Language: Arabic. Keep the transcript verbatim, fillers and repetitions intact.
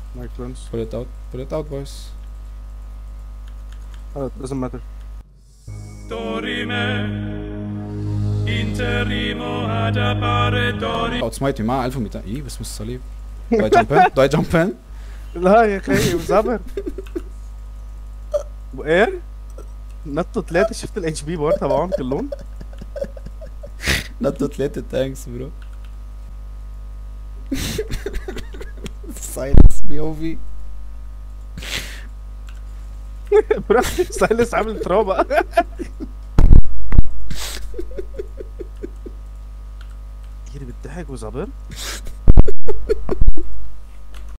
My clones. Pull it out. Pull it out, boys. Oh, it doesn't matter. Dorime, interimo ad appare dorime. اوتسمايت معاه ألف ومئتين. ايه باسم الصليب. Do I jump in? Do I jump in? لا يا اخي وزبر. وايه؟ نطوا ثلاثة شفت الاتش بي بار تبعهم كلهم؟ نطوا ثلاثة تانكس برو. سايلنس بي او في. براحتك سايلس عامل ترابة. يلي بتضحك وزبر.